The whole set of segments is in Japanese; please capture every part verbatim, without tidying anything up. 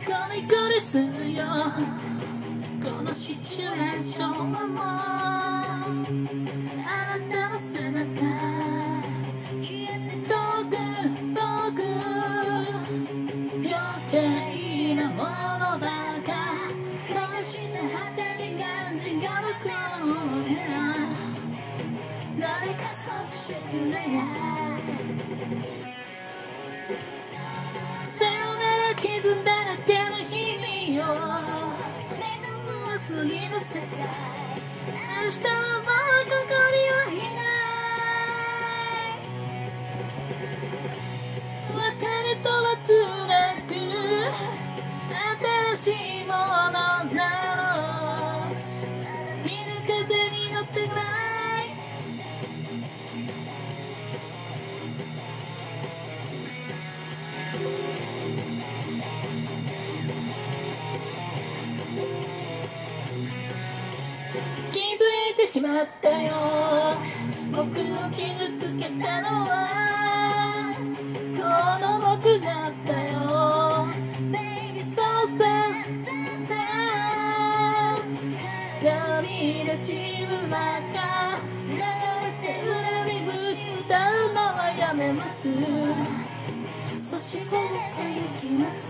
これこですよこのシチュエーションはもうあなたの背中遠く遠く余計なものばか隠して果てに感じが僕の部屋誰かそうしてくれやさよなら傷だらけの日々を次の世界明日はもうここにはいない別れとはつなく新しいものなの見ぬ風に乗ってくらい気づいてしまったよ僕を傷つけたのはこの僕だったよ Baby so sad sad 涙自分ばっか流れて恨み節歌うのはやめますそして出て行きます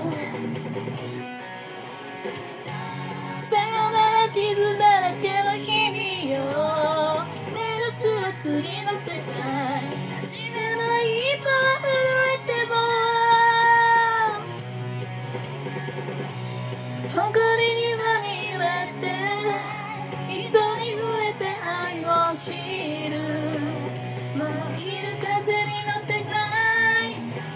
さよなら傷だらけの日々よ目指すは次の世界知らない一歩震えても誇りにまみれて人に触れて愛を知るもういる風に乗ってくらい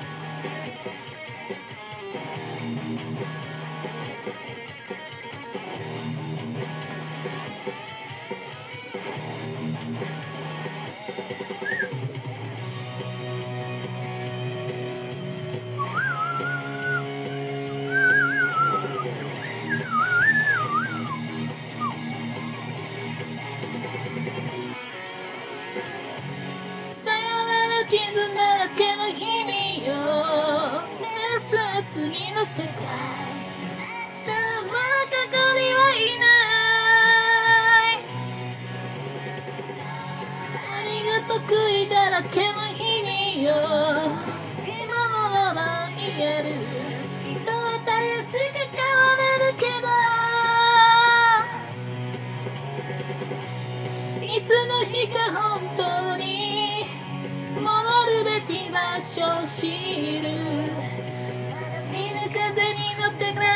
傷だらけの日々よ目指すは次の世界明日はもうここにはいないありがとう悔いだらけの日々よ今のまま言える人はたやすく変われるけどいつの日か本当に戻るべき場所を知る見ぬ風に乗ってくれ